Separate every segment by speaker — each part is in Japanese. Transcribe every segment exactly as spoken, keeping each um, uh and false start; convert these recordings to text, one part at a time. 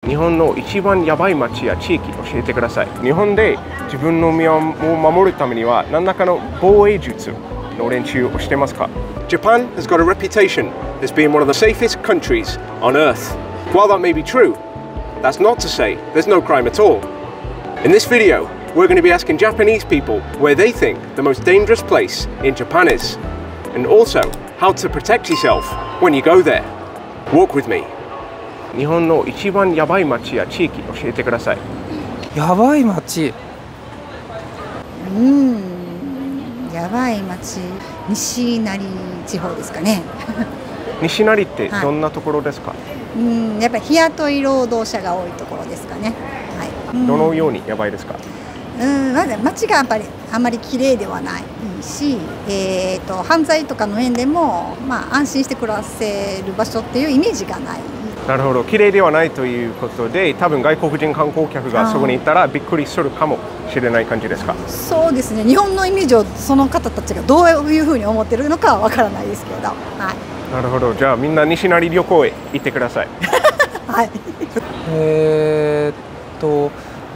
Speaker 1: 日本の一番やばい街や地域教えてください。日本で自分の身を守るためには何らかの防衛術の練習をしてますか？ Japan has got a reputation as being one of the safest countries on earth. While that may be true, that's not to say there's no crime at all. In this video, we're going to be asking Japanese people where they think the most dangerous place in Japan is, and also how to protect yourself when you go there. Walk with me. 日本の一番やばい街や地域教えてください。
Speaker 2: やばい街。
Speaker 3: うーん、やばい街、西成地方ですかね。
Speaker 1: 西成ってどんなところですか？はい、
Speaker 3: うん、やっぱり日雇い労働者が多いところですかね。はい。
Speaker 1: どのようにやばいですか？
Speaker 3: うん、まず街がやっぱりあまり綺麗ではないし、えーと、犯罪とかの面でも、まあ、安心して暮らせる場所っていうイメージがない。
Speaker 1: なるほど、綺麗ではないということで、多分外国人観光客がそこに行ったらびっくりするかもしれない感じですか？
Speaker 3: そうですね、日本のイメージをその方たちがどういうふうに思ってるのかはわからないですけど、はい、
Speaker 1: なるほど、じゃあみんな西成旅行へ行ってください。
Speaker 3: はい、
Speaker 2: えーっと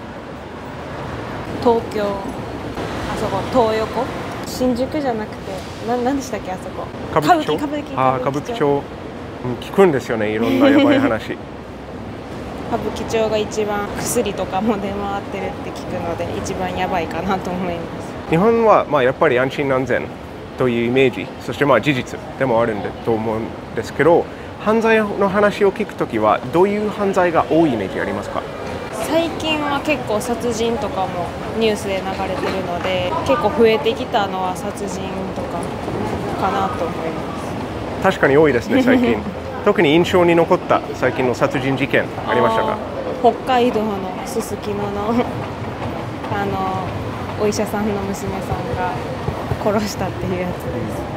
Speaker 4: 東京、あそこ東横、新宿じゃなくてな何でしたっけ、あそこ
Speaker 1: 歌舞伎町。
Speaker 4: 歌舞伎
Speaker 1: ああ、歌舞伎町、うん、聞くんですよね、いろんなやばい話。
Speaker 4: 歌舞伎町が一番薬とかも出回ってるって聞くので一番やばいかなと思います。
Speaker 1: 日本はまあやっぱり安心安全というイメージ、そしてまあ事実でもあるんでと思うんですけど、犯罪の話を聞くときはどういう犯罪が多いイメージありますか？
Speaker 4: 最近は結構殺人とかもニュースで流れてるので、結構増えてきたのは殺人とかかなと思います。
Speaker 1: 確かに多いですね、最近。特に印象に残った最近の殺人事件ありましたか？
Speaker 4: 北海道のすすきののあのお医者さんの娘さんが殺したっていうやつです。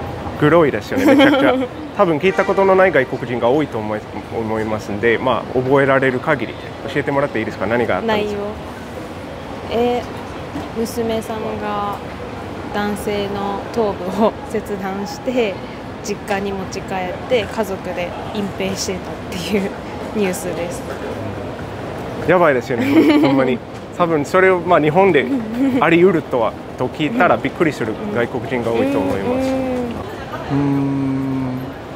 Speaker 1: グロいですよね、めちゃくちゃ。多分聞いたことのない外国人が多いと思い、思いますんで、まあ覚えられる限り教えてもらっていいですか？何があったんですか？
Speaker 4: 内容、えー、娘さんが男性の頭部を切断して実家に持ち帰って家族で隠蔽してたっていうニュースです。
Speaker 1: やばいですよね、ほんまに。多分それをまあ日本であり得るとはと聞いたらびっくりする外国人が多いと思います。うーん、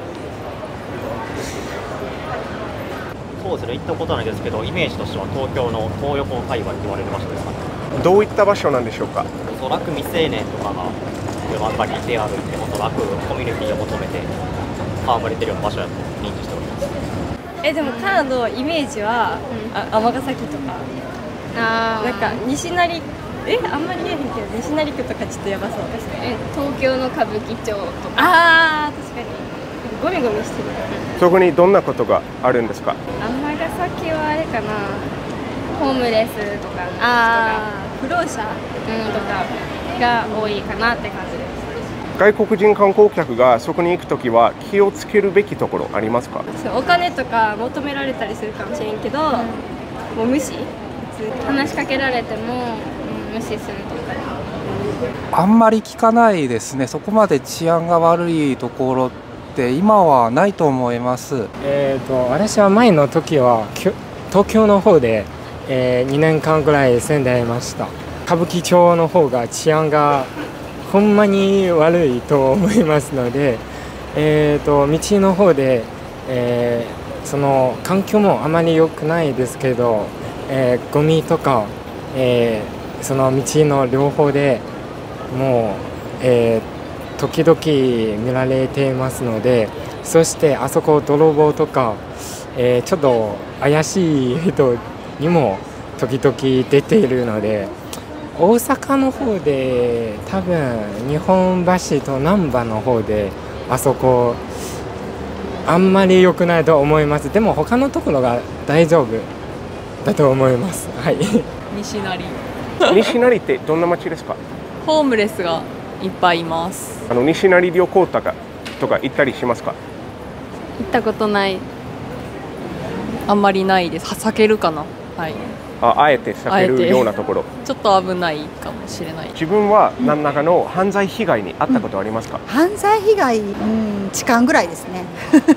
Speaker 5: そうですね、行ったことないですけど、イメージとしては東京の東横界隈って言われる場所ですかね。
Speaker 1: どういった場所なんでしょうか？
Speaker 5: おそらく未成年とかが夜中に出歩いて、おそらくコミュニティを求めて戯れてるような場所だと認知しております。
Speaker 6: えでもただのイメージは尼、うん、崎とか、あなんか西成、えあんまり言えへんけど西成区とかちょっとやばそうですね。
Speaker 7: え東京の歌舞伎町とか、
Speaker 6: ああ確かにゴミゴミしてる。
Speaker 1: そこにどんなことがあるんですか？
Speaker 7: 尼崎はあれかな、ホームレスとかの人が、
Speaker 6: あ不老者、うん、とか
Speaker 7: が多いかなって感じです。
Speaker 1: 外国人観光客がそこに行くときは気をつけるべきところありますか？
Speaker 6: お金とか求められたりするかもしれんけど、うん、もう無視、
Speaker 7: 話しかけられても、うん、無視するとか。
Speaker 2: あんまり聞かないですね。そこまで治安が悪いところって今はないと思います。
Speaker 8: えーと私は前の時は東京の方で、えー、にねんかんぐらい住んでいました。歌舞伎町の方が治安がほんまに悪いと思いますので、えーと道の方で、えー、その環境もあまり良くないですけど、えー、ゴミとか、えー、その道の両方でもう、えー、時々見られていますので、そしてあそこ泥棒とか、えー、ちょっと怪しい人にも時々出ているので、大阪の方で多分日本橋と難波の方であそこあんまり良くないと思います。でも他のところが大丈夫だと思います。はい。
Speaker 9: 西成。
Speaker 1: 西成ってどんな街ですか？
Speaker 9: ホームレスがいっぱいいます。
Speaker 1: あの西成旅行とかとか行ったりしますか？
Speaker 9: 行ったことない。あんまりないです。避けるかな。はい。
Speaker 1: あ, あえて避けるようなところ。
Speaker 9: ちょっと危ないかもしれない。
Speaker 1: 自分は何らかの犯罪被害に遭ったことありますか？
Speaker 3: うん、犯罪被害、うん、痴漢ぐらいですね。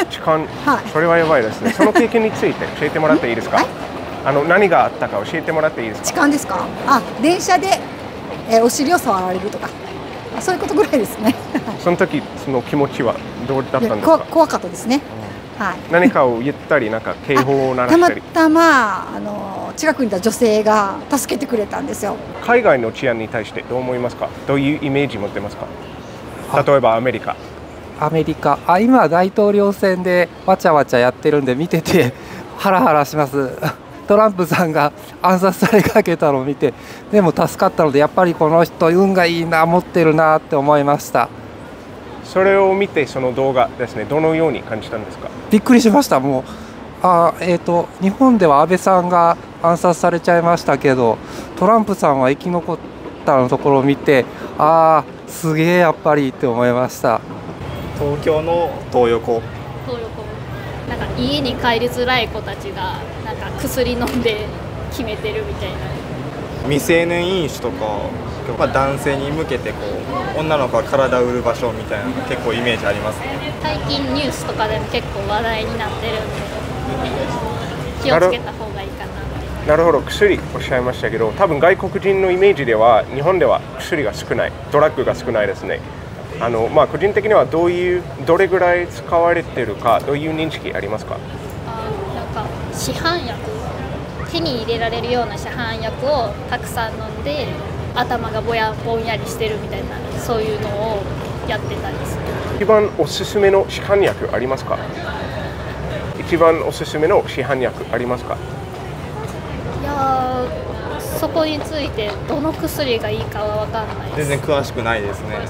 Speaker 1: 痴漢、
Speaker 3: はい
Speaker 1: それはやばいですね。その経験について教えてもらっていいですか？あの何があったか教えてもらっていいですか？
Speaker 3: 痴漢ですか？あ、電車で、えーお尻を触られるとか、あそういうことぐらいですね。
Speaker 1: その時その気持ちはどうだったんです
Speaker 3: 怖
Speaker 1: か？
Speaker 3: 怖かったですね。はい。
Speaker 1: 何かを言ったり、なんか警報を鳴ら
Speaker 3: たま
Speaker 1: したり。
Speaker 3: たまあの近くにいた女性が助けてくれたんですよ。
Speaker 1: 海外の治安に対してどう思いますか？どういうイメージ持ってますか？例えばアメリカ。
Speaker 2: アメリカ、あ今、大統領選でわちゃわちゃやってるんで、見ててハラハラします。トランプさんが暗殺されかけたのを見て、でも助かったので、やっぱりこの人、運がいいな、持ってるなって思いました。
Speaker 1: それを見て、その動画ですね、どのように感じたんですか？
Speaker 2: びっくりしました、もう、あえーと、日本では安倍さんが暗殺されちゃいましたけど、トランプさんは生き残ったのところを見て、ああ、すげえやっぱりって思いました。
Speaker 10: 東京の東横
Speaker 11: 東横なんか家に帰りづらい子たちがなんか薬飲んで決めてるみたいな。
Speaker 10: 未成年飲酒とか、まあ、男性に向けてこう女の子が体を売る場所みたいなのが結構イメージありますね。
Speaker 11: 最近ニュースとかでも結構話題になってるんで気をつけた方がいいかな。
Speaker 1: なるほど、薬おっしゃいましたけど、多分外国人のイメージでは日本では薬が少ない、ドラッグが少ないですね。あのまあ、個人的にはどういうどれぐらい使われているか、どういう認識ありますか？
Speaker 11: あなんか市販薬、手に入れられるような市販薬をたくさん飲んで頭がぼやぼんやりしてるみたいな、そういうのをやってたりする。
Speaker 1: 一番おすすめの市販薬ありますか？一番おすすめの市販薬ありますか？
Speaker 11: いやそこについてどの薬がいいかは分かんないです。
Speaker 10: 全然詳しくないですね。はい、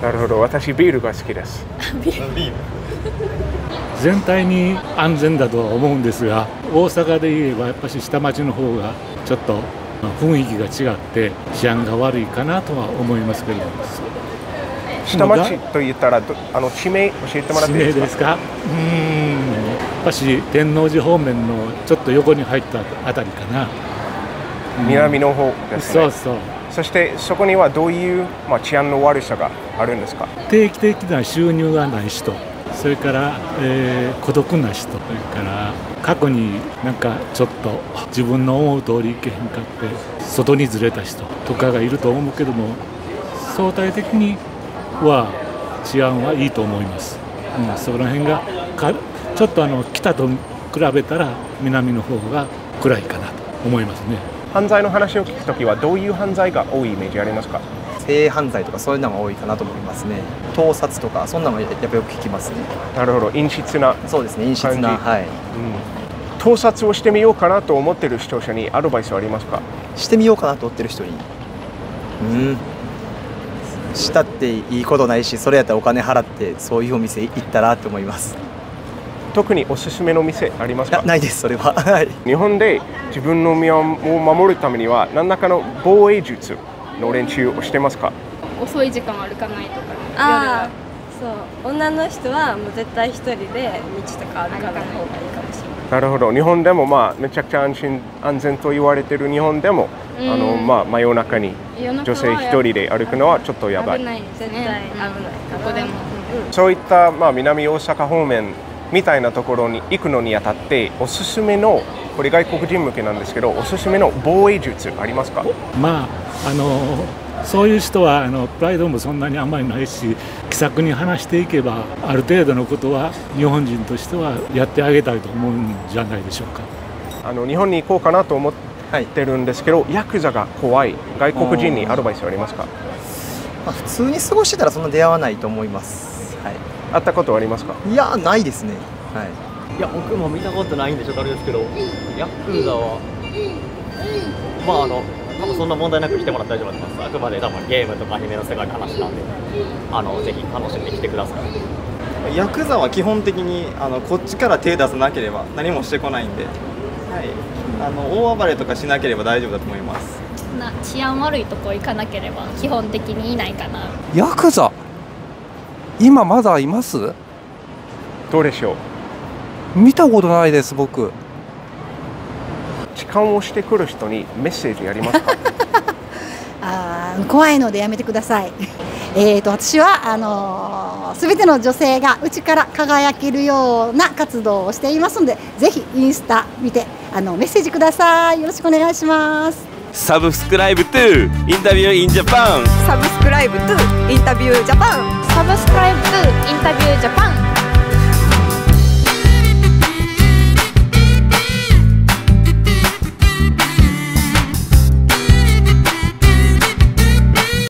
Speaker 1: なるほど、私ビールが好きです。
Speaker 11: ビール。
Speaker 10: ビール
Speaker 12: 全体に安全だとは思うんですが、大阪で言えばやっぱり下町の方がちょっと雰囲気が違って治安が悪いかなとは思いますけれども。
Speaker 1: 下町と言ったらあの地名教えてもらっていいですか？
Speaker 12: 地名ですか？うーん、やっぱし天王寺方面のちょっと横に入ったあたりかな。
Speaker 1: 南の方ですね。
Speaker 12: そうそう。
Speaker 1: そしてそこにはどういう、まあ、治安の悪さがあるんですか？
Speaker 12: 定期的な収入がない人、それから、えー、孤独な人、それから過去になんかちょっと自分の思う通りいけへんかって外にずれた人とかがいると思うけども、相対的には治安はいいと思います。うん、その辺がかちょっとあの北と比べたら南の方が暗いかなと思いますね。
Speaker 1: 犯罪の話を聞くときはどういう犯罪が多いイメージありますか？
Speaker 13: 性犯罪とかそういうのが多いかなと思いますね。盗撮とかそんなのやっぱよく聞きますね。
Speaker 1: なるほど、陰湿な。
Speaker 13: そうですね、陰湿な、はい、うん、
Speaker 1: 盗撮をしてみようかなと思っている視聴者にアドバイスはありますか？
Speaker 13: してみようかなと思ってる人に、うんしたっていいことないし、それやったらお金払ってそういうお店行ったらと思います。
Speaker 1: 特におすすめの店ありますか？
Speaker 13: ないです、それは。
Speaker 1: 日本で自分の身を守るためには何らかの防衛術の練習をしてますか？
Speaker 6: 遅い時間を歩かないとか、
Speaker 14: あそう、女の人はもう絶対一人で道とか歩かない方がいいかもしれない。
Speaker 1: なるほど、日本でもまあめちゃくちゃ安心安全と言われている日本でも、あのまあ真夜中に女性一人で歩くのはちょっとやばい。
Speaker 14: 危ないですね。絶対危ない。どこでも。
Speaker 1: そういったまあ南大阪方面みたいなところに行くのにあたっておすすめの、これ外国人向けなんですけど、おすすめの防衛術ありますか？
Speaker 12: まああのそういう人はあのプライドもそんなにあんまりないし、気さくに話していけばある程度のことは日本人としてはやってあげたいと思うんじゃないでしょうか。
Speaker 1: あの日本に行こうかなと思ってるんですけど、ヤクザが怖い外国人にアドバイスはありますか？
Speaker 13: まあ、普通に過ごしてたらそんな出会わないと思います。はい、
Speaker 1: 会ったことはありますか？
Speaker 13: いや、ないですね。はい、
Speaker 5: いや、僕も見たことないんでちょっとあれですけど、ヤクザはまああの多分そんな問題なく来てもらって大丈夫だと思います。あくまで多分ゲームとかアニメの世界の話なんで、あのぜひ楽しんできてください。
Speaker 10: ヤクザは基本的にあのこっちから手出さなければ何もしてこないんで、はい、あの大暴れとかしなければ大丈夫だと思います。
Speaker 11: な治安悪いとこ行かなければ基本的にいないかな。
Speaker 2: ヤクザ今まだいます？
Speaker 1: どうでしょ
Speaker 2: う？見たことないです、僕。
Speaker 1: 痴漢をしてくる人にメッセージありますか？
Speaker 3: あ怖いのでやめてください。 えー、と私はあのー、全ての女性が内から輝けるような活動をしていますので、ぜひインスタ見てあのメッセージください。よろしくお願いします。
Speaker 15: サブスクライブ to インタビュー in Japan。
Speaker 16: サブスクライブ to インタビュージャパン。
Speaker 11: サブスクライブ to インタビュージャパン。